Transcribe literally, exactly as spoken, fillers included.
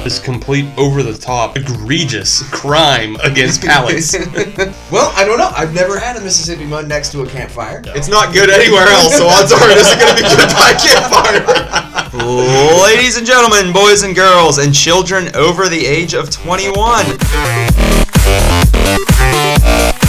this complete over-the-top, egregious crime against palates. Well, I don't know. I've never had a Mississippi Mud next to a campfire. It's not good anywhere else, so odds are it isn't going to be good by a campfire. Ladies and gentlemen, boys and girls, and children over the age of twenty-one.